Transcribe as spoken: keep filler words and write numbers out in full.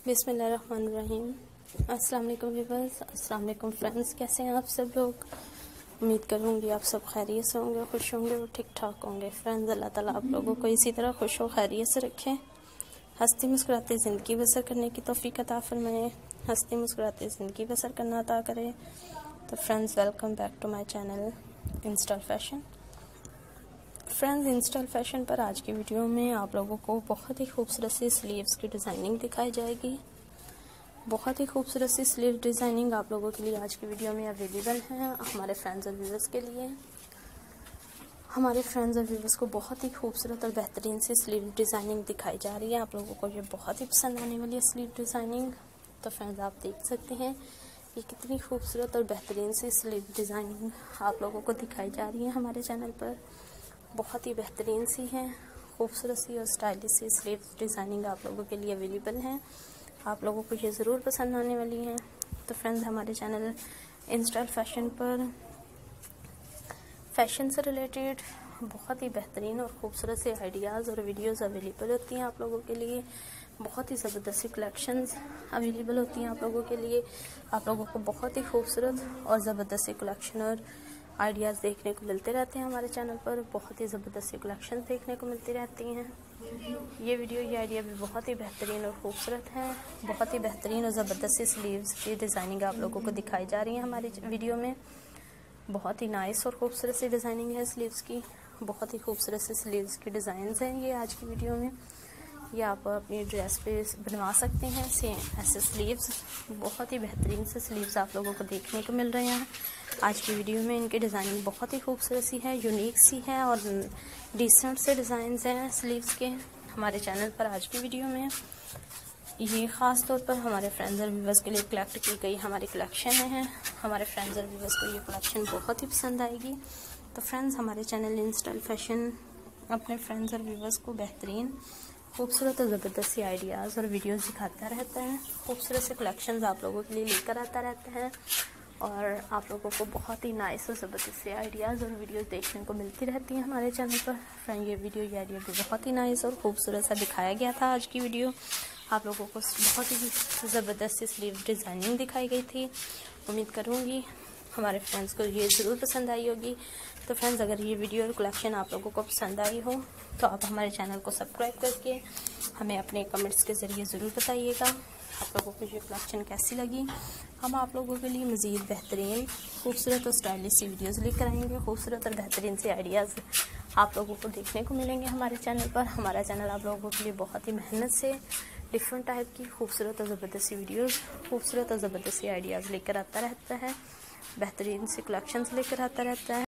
बिस्मिल्लाहिर्रहमानिर्रहीम। अस्सलाम वालेकुम व्यूअर्स, अस्सलाम वालेकुम फ्रेंड्स। कैसे हैं आप सब लोग? उम्मीद करूँगी आप सब खैरियत से होंगे, खुश होंगे और ठीक ठाक होंगे। फ्रेंड्स, अल्लाह ताला आप लोगों को इसी तरह खुश हो खैरियत से रखें, हंसती मुस्कुराती ज़िंदगी बसर करने की तौफीक अता फरमाए, हंसती मुस्कुराती ज़िंदगी बसर करना अता करे। तो friends, welcome back to my channel install fashion. Friends, install fashion पर आज की वीडियो में आप लोगों को बहुत ही खूबसूरत सी स्लीव्स की डिज़ाइनिंग दिखाई जाएगी। बहुत ही खूबसूरत सी स्लीव डिज़ाइनिंग आप लोगों के लिए आज की वीडियो में अवेलेबल है। हमारे फ्रेंड्स और व्यूअर्स के लिए हमारे फ्रेंड्स और व्यूअर्स को बहुत ही खूबसूरत और बेहतरीन सी स्लीव डिज़ाइनिंग दिखाई जा रही है। आप लोगों को ये बहुत ही पसंद आने वाली है स्लीव डिज़ाइनिंग। तो फ्रेंड्स, आप देख सकते हैं कि कितनी खूबसूरत और बेहतरीन सी स्लीव डिज़ाइनिंग आप लोगों को दिखाई जा रही है हमारे चैनल पर। बहुत ही बेहतरीन सी है, खूबसूरत सी और स्टाइलिश सी स्लीव डिज़ाइनिंग आप लोगों के लिए अवेलेबल है। आप लोगों को ये ज़रूर पसंद आने वाली है। तो फ्रेंड्स, हमारे चैनल इंस्टॉल फैशन पर फैशन से रिलेटेड बहुत ही बेहतरीन और ख़ूबसूरत से आइडियाज़ और वीडियोस अवेलेबल होती हैं आप लोगों के लिए। बहुत ही ज़बरदस्त कलेक्शंस अवेलेबल होती हैं आप लोगों के लिए। आप लोगों को बहुत ही खूबसूरत और ज़बरदस्त कलेक्शन और आइडियाज़ देखने को मिलते रहते हैं हमारे चैनल पर। बहुत ही ज़बरदस्त कलेक्शन देखने को मिलती रहती हैं। ये वीडियो ये आइडिया भी बहुत ही बेहतरीन और ख़ूबसूरत है। बहुत ही बेहतरीन और ज़बरदस्त स्लीव्स की डिज़ाइनिंग आप लोगों को दिखाई जा रही है हमारी वीडियो में। बहुत ही नाइस और ख़ूबसूरत सी डिज़ाइनिंग है स्लीव्स की। बहुत ही खूबसूरत सी स्लीव्स की डिज़ाइंस हैं ये आज की वीडियो में। ये आप अपनी ड्रेस पे बनवा सकते हैं सेम ऐसे स्लीव्स। बहुत ही बेहतरीन से स्लीव्स आप लोगों को देखने को मिल रहे हैं आज की वीडियो में। इनकी डिज़ाइनिंग बहुत ही खूबसूरत सी है, यूनिक सी है और डिसेंट से डिज़ाइंस हैं स्लीव्स के हमारे चैनल पर आज की वीडियो में। ये ख़ास तौर पर हमारे फ्रेंड्स और व्यूअर्स के लिए कलेक्ट की गई हमारी कलेक्शन है। हमारे फ्रेंड्स और व्यूअर्स को ये कलेक्शन बहुत ही पसंद आएगी। तो फ्रेंड्स, हमारे चैनल इंस्टॉल फैशन अपने फ्रेंड्स और व्यूअर्स को बेहतरीन खूबसूरत और ज़बरदस्त आइडियाज़ और वीडियोस दिखाता रहता है। खूबसूरत से कलेक्शंस आप लोगों के लिए लेकर आता रहता है और आप लोगों को बहुत ही नाइस और ज़बरदस्त आइडियाज़ और वीडियोस देखने को मिलती रहती हैं हमारे चैनल पर। फ्रेंड, ये वीडियो ये आइडिया भी बहुत ही नाइस और खूबसूरत सा दिखाया गया था आज की वीडियो। आप लोगों को बहुत ही ज़बरदस्त स्लीव डिज़ाइनिंग दिखाई गई थी। उम्मीद करूँगी हमारे फ्रेंड्स को ये ज़रूर पसंद आई होगी। तो फ्रेंड्स, अगर ये वीडियो और कलेक्शन आप लोगों को पसंद आई हो तो आप हमारे चैनल को सब्सक्राइब करके हमें अपने कमेंट्स के ज़रिए ज़रूर बताइएगा आप लोगों को ये कलेक्शन कैसी लगी। हम आप लोगों के लिए मज़ीद बेहतरीन खूबसूरत और स्टाइलिश सी वीडियोज़ लेकर आएंगे। खूबसूरत और बेहतरीन से आइडियाज़ आप लोगों को देखने को मिलेंगे हमारे चैनल पर। हमारा चैनल आप लोगों के लिए बहुत ही मेहनत से डिफरेंट टाइप की खूबसूरत और ज़बरदस्त वीडियोज़, खूबसूरत और ज़बरदस्त आइडियाज़ लेकर आता रहता है, बेहतरीन से कलेक्शंस लेकर आता रहता है।